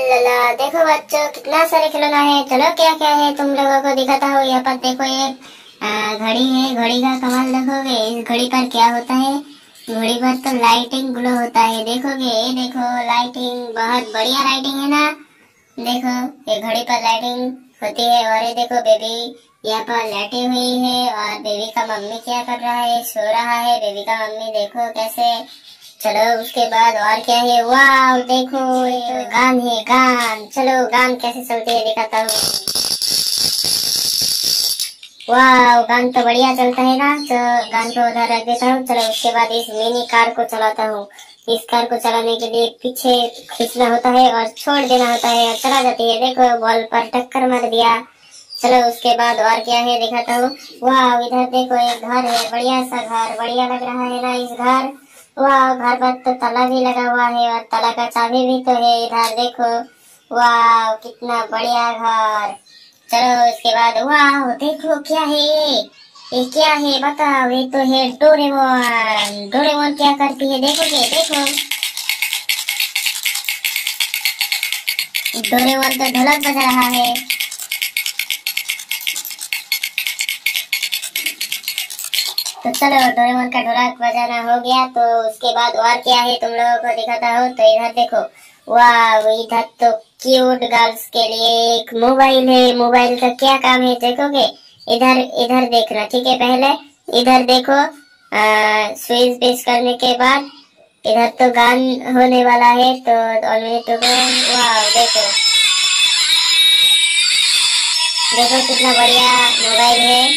लला देखो बच्चों कितना सारे खिलौना है। चलो क्या क्या है तुम लोगों को दिखाता हूँ। यहाँ पर देखो एक घड़ी है। घड़ी का कमाल देखोगे। इस घड़ी पर क्या होता है। घड़ी पर तो लाइटिंग ग्लो होता है। देखोगे ये देखो लाइटिंग बहुत बढ़िया लाइटिंग है ना। देखो ये घड़ी पर लाइटिंग होती है। और ये देखो बेबी यहाँ पर लेटी हुई है और बेबी का मम्मी क्या कर रहा है, सो रहा है बेबी का मम्मी। देखो कैसे। चलो उसके बाद और क्या है। वाह देखो ये तो गान है गान। चलो गान कैसे चलती है दिखाता हूँ। वाह गान तो बढ़िया चलता है ना। तो गान को उधर रख देता हूँ। चलो उसके बाद इस मिनी कार को चलाता हूँ। इस कार को चलाने के लिए पीछे खींचना होता है और छोड़ देना होता है और चला जाती है। देखो बॉल पर टक्कर मार दिया। चलो उसके बाद और क्या है दिखाता हूँ। वाह इधर देखो एक घर है, बढ़िया सा घर, बढ़िया लग रहा है ना इस घर। वाह घर पर तो ताला भी लगा हुआ है और ताला का चाबी भी तो है इधर देखो। वाह कितना बढ़िया घर। चलो इसके बाद वाह देखो क्या है ये क्या है बताओ। ये तो है डोरेमोन। डोरेमोन क्या करती है देखोगे। देखो डोरेमोन तो ढोलक बजा रहा है। तो चलो डोरेमोन का ढोलक बजाना हो गया। तो उसके बाद और क्या है तुम लोगों को दिखाता हूँ। तो इधर देखो वाह इधर तो क्यूट गर्ल्स के लिए एक मोबाइल है। मोबाइल का क्या काम है देखोगे। इधर इधर देखना ठीक है। पहले इधर देखो स्विच प्रेस करने के बाद इधर तो गान होने वाला है। तो ऑलरेडी तो वाह देखो देखो कितना बढ़िया मोबाइल है।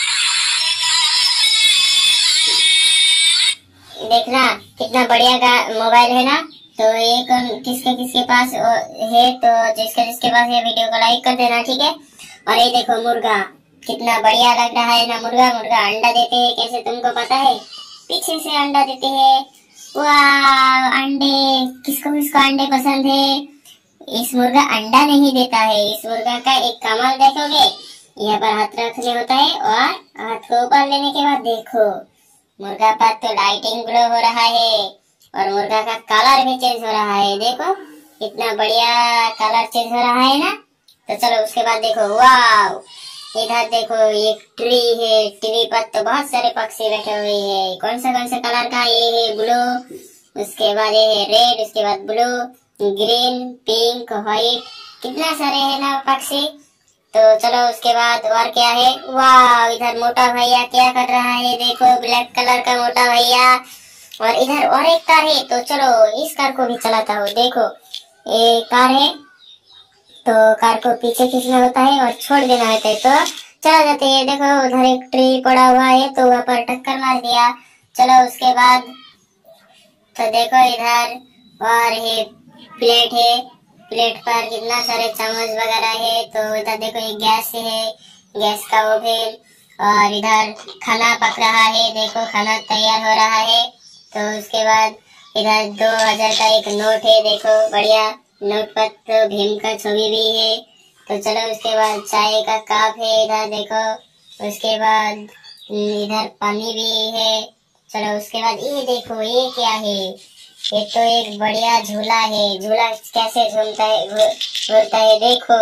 देखना कितना बढ़िया मोबाइल है ना। तो ये किसके किसके पास है तो जिसके जिसके पास ये वीडियो को लाइक कर देना ठीक है। और ये देखो मुर्गा कितना बढ़िया लग रहा है ना। मुर्गा मुर्गा अंडा देते हैं कैसे तुमको पता है। पीछे से अंडा देते हैं। वाह अंडे किसको किसको अंडे पसंद है। इस मुर्गा अंडा नहीं देता है। इस मुर्गा का एक कमाल देखोगे। यहाँ पर हाथ रखने होता है और हाथ को ऊपर लेने के बाद देखो मुर्गा पर तो लाइटिंग ग्लो हो रहा है और मुर्गा का कलर भी चेंज हो रहा है। देखो कितना बढ़िया कलर चेंज हो रहा है ना। तो चलो उसके बाद देखो वाह इधर देखो एक ट्री है। ट्री पर तो बहुत सारे पक्षी बैठे हुए हैं। कौन सा कलर का ये है ब्लू, उसके बाद ये है रेड, उसके बाद ब्लू ग्रीन पिंक व्हाइट कितना सारे है ना पक्षी। तो चलो उसके बाद और क्या है। वाह इधर मोटा भैया क्या कर रहा है देखो ब्लैक कलर का मोटा भैया। और इधर और एक कार है। तो चलो इस कार को भी चलाता हूँ। देखो ये कार है तो कार को पीछे खींचना होता है और छोड़ देना होता है तो चला जाते हैं। देखो उधर एक ट्री पड़ा हुआ है तो वहाँ पर टक्कर मार दिया। चलो उसके बाद तो देखो इधर और ये प्लेट है। प्लेट पर कितना सारे चम्मच वगैरह है। तो इधर देखो एक गैस है, गैस का ओवन और इधर खाना पक रहा है। देखो खाना तैयार हो रहा है। तो उसके बाद इधर 2000 का एक नोट है। देखो बढ़िया नोट पर तो भीम का छवि भी है। तो चलो उसके बाद चाय का कप है इधर देखो। उसके बाद इधर पानी भी है। चलो उसके बाद ये देखो ये क्या है। ये तो एक बढ़िया झूला है। झूला कैसे झूलता है घूरता है देखो।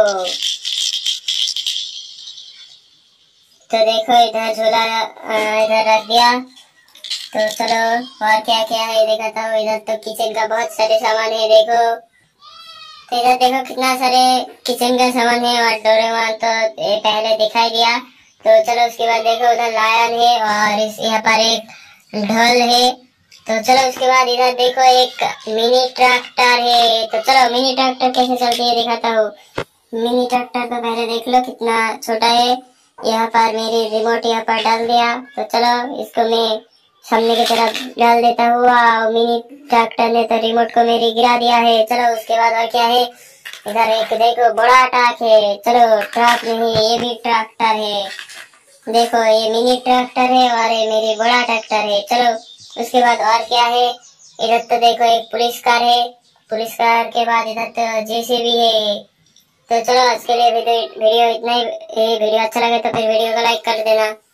तो देखो इधर झूला इधर रख दिया। तो चलो और क्या क्या है दिखाता हूँ। इधर तो किचन का बहुत सारे सामान है देखो। तो इधर देखो कितना सारे किचन का सामान है और डोरेमोन तो पहले दिखाई दिया। तो चलो उसके बाद देखो उधर लायन है और यहाँ पर एक ढोल है। तो चलो उसके बाद इधर देखो एक मिनी ट्रैक्टर है। तो चलो मिनी ट्रैक्टर कैसे चलती है दिखाता हूँ। मिनी ट्रैक्टर तो पहले देख लो कितना छोटा है। यहाँ पर मेरी रिमोट यहाँ पर डाल दिया। तो चलो इसको मैं सामने की तरफ डाल देता हूँ। मिनी ट्रैक्टर ने तो रिमोट को मेरी गिरा दिया है। चलो उसके बाद और क्या है। इधर एक देखो बड़ा ट्रक है। चलो ट्रक नहीं ये भी ट्रैक्टर है। देखो ये मिनी ट्रैक्टर है और ये मेरी बड़ा ट्रैक्टर है। चलो उसके बाद और क्या है। इधर तो देखो एक पुलिस कार है। पुलिस कार के बाद इधर तो जेसीबी है। तो चलो आज के लिए वीडियो इतना ही। वीडियो अच्छा लगे तो फिर वीडियो को लाइक कर देना।